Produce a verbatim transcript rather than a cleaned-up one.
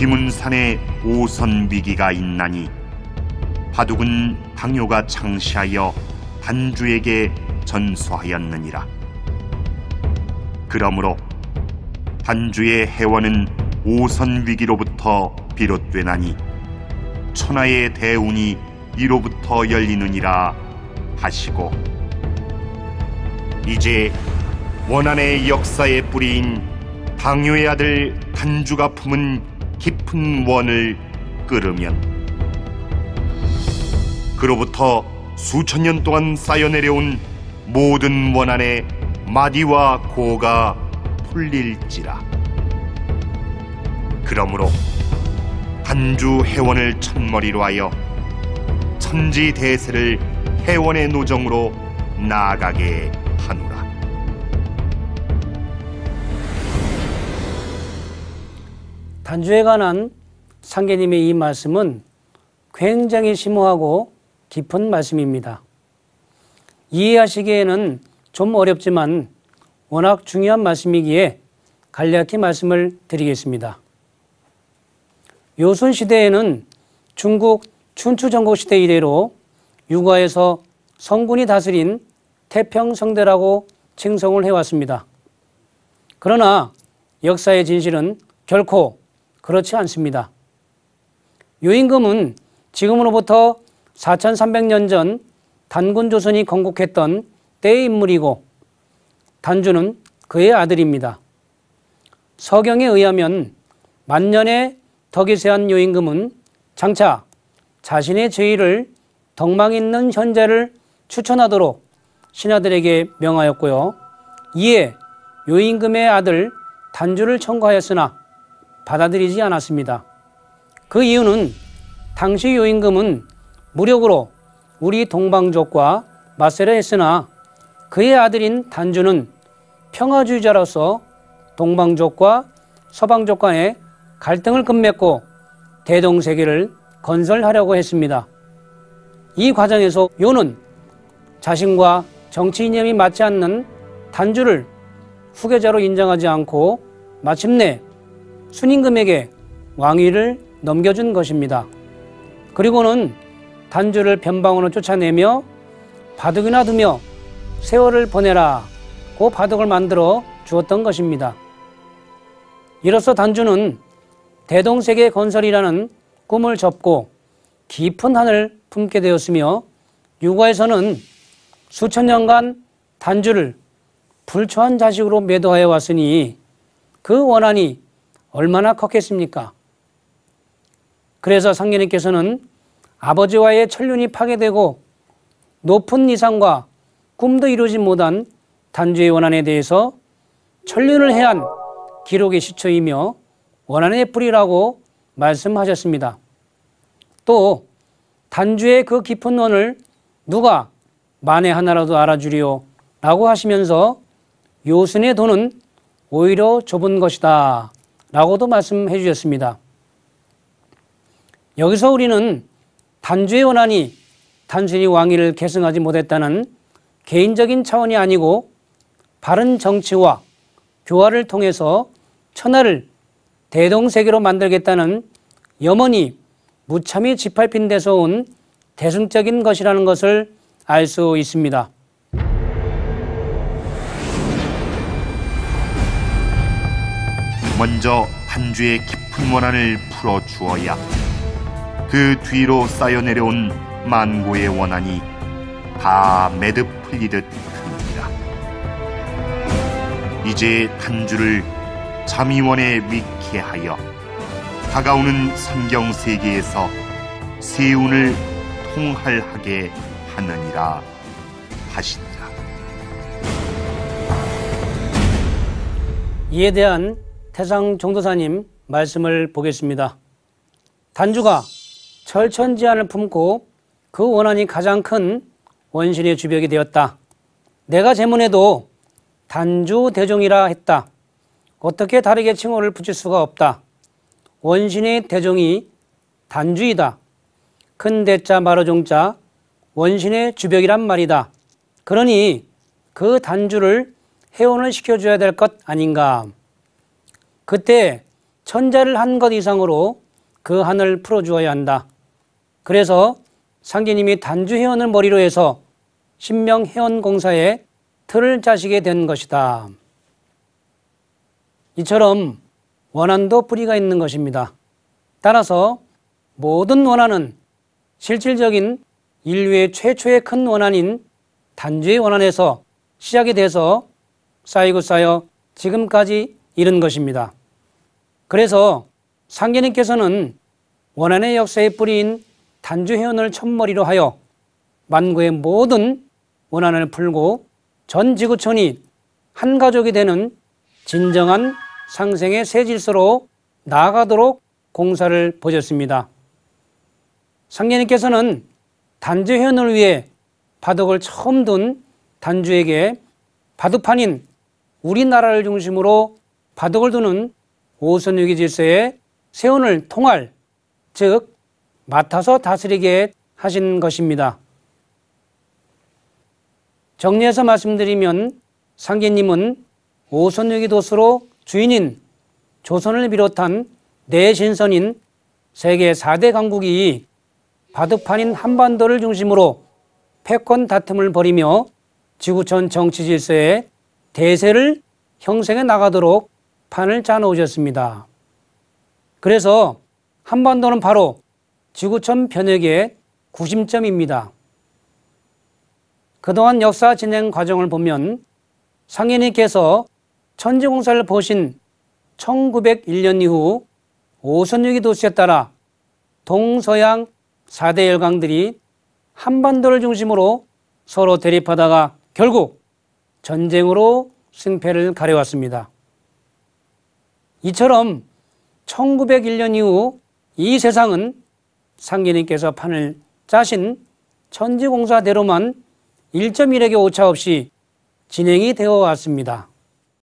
비문산에 오선 위기가 있나니 바둑은 당요가 창시하여 단주에게 전수하였느니라. 그러므로 단주의 해원은 오선 위기로부터 비롯되나니 천하의 대운이 이로부터 열리느니라 하시고, 이제 원한의 역사의 뿌리인 당요의 아들 단주가 품은 깊은 원을 끌으면 그로부터 수천 년 동안 쌓여 내려온 모든 원한의 마디와 고가 풀릴지라. 그러므로 단주 해원을 첫머리로 하여 천지대세를 해원의 노정으로 나아가게 하노라. 단주에 관한 상계님의 이 말씀은 굉장히 심오하고 깊은 말씀입니다. 이해하시기에는 좀 어렵지만 워낙 중요한 말씀이기에 간략히 말씀을 드리겠습니다. 요순 시대에는 중국 춘추 전국 시대 이래로 육아에서 성군이 다스린 태평성대라고 칭송을 해왔습니다. 그러나 역사의 진실은 결코 그렇지 않습니다. 요임금은 지금으로부터 사천삼백 년 전 단군조선이 건국했던 때의 인물이고 단주는 그의 아들입니다. 서경에 의하면 만년의 덕이 세한 요임금은 장차 자신의 제의를 덕망 있는 현자를 추천하도록 신하들에게 명하였고요. 이에 요임금의 아들 단주를 청구하였으나 받아들이지 않았습니다. 그 이유는 당시 요임금은 무력으로 우리 동방족과 맞서려 했으나 그의 아들인 단주는 평화주의자로서 동방족과 서방족 간의 갈등을 끝맺고 대동세계를 건설하려고 했습니다. 이 과정에서 요는 자신과 정치 이념이 맞지 않는 단주를 후계자로 인정하지 않고 마침내 순임금에게 왕위를 넘겨준 것입니다. 그리고는 단주를 변방으로 쫓아내며 바둑이나 두며 세월을 보내라 고 바둑을 만들어 주었던 것입니다. 이로써 단주는 대동세계 건설이라는 꿈을 접고 깊은 한을 품게 되었으며 육아에서는 수천 년간 단주를 불초한 자식으로 매도하여 왔으니 그 원한이 얼마나 컸겠습니까? 그래서 상계님께서는 아버지와의 천륜이 파괴되고 높은 이상과 꿈도 이루지 못한 단주의 원한에 대해서 천륜을 해한 기록의 시초이며 원한의 뿌리라고 말씀하셨습니다. 또 단주의 그 깊은 원을 누가 만에 하나라도 알아주리요 라고 하시면서 요순의 도는 오히려 좁은 것이다 라고도 말씀해 주셨습니다. 여기서 우리는 단주의 원한이 단순히 왕위를 계승하지 못했다는 개인적인 차원이 아니고 바른 정치와 교화를 통해서 천하를 대동세계로 만들겠다는 염원이 무참히 짓밟힌 데서 온 대승적인 것이라는 것을 알 수 있습니다. 먼저 단주의 깊은 원한을 풀어주어야 그 뒤로 쌓여 내려온 만고의 원한이 다 매듭 풀리듯 합니다. 이제 단주를 자미원에 위키하여 다가오는 성경세계에서 세운을 통할하게 하느니라 하시니라. 이에 대한 태상 종도사님 말씀을 보겠습니다. 단주가 철천지안을 품고 그 원한이 가장 큰 원신의 주벽이 되었다. 내가 제문에도 단주 대종이라 했다. 어떻게 다르게 칭호를 붙일 수가 없다. 원신의 대종이 단주이다. 큰 대자 마루 종자 원신의 주벽이란 말이다. 그러니 그 단주를 해원을 시켜줘야 될 것 아닌가. 그때 천자를 한 것 이상으로 그 한을 풀어주어야 한다. 그래서 상제님이 단주해원을 머리로 해서 신명해원공사에 틀을 짜시게 된 것이다. 이처럼 원한도 뿌리가 있는 것입니다. 따라서 모든 원한은 실질적인 인류의 최초의 큰 원한인 단주의 원한에서 시작이 돼서 쌓이고 쌓여 지금까지 이른 것입니다. 그래서 상제님께서는 원한의 역사의 뿌리인 단주해원을 첫머리로 하여 만고의 모든 원한을 풀고 전 지구촌이 한 가족이 되는 진정한 상생의 새 질서로 나아가도록 공사를 보셨습니다. 상제님께서는 단주해원을 위해 바둑을 처음 둔 단주에게 바둑판인 우리나라를 중심으로 바둑을 두는 오선육이 질서의 세운을 통할, 즉 맡아서 다스리게 하신 것입니다. 정리해서 말씀드리면 상제님은 오선육이 도수로 주인인 조선을 비롯한 내신선인 세계 사 대 강국이 바둑판인 한반도를 중심으로 패권 다툼을 벌이며 지구촌 정치 질서의 대세를 형성해 나가도록 판을 짜놓으셨습니다. 그래서 한반도는 바로 지구촌 변혁의 구심점입니다. 그동안 역사 진행 과정을 보면 상제님께서 천지공사를 보신 천구백일 년 이후 오선육이 도수에 따라 동서양 사 대 열강들이 한반도를 중심으로 서로 대립하다가 결국 전쟁으로 승패를 가려왔습니다. 이처럼 천구백일 년 이후 이 세상은 상제님께서 판을 짜신 천지공사대로만 일 점 일획의 오차 없이 진행이 되어 왔습니다.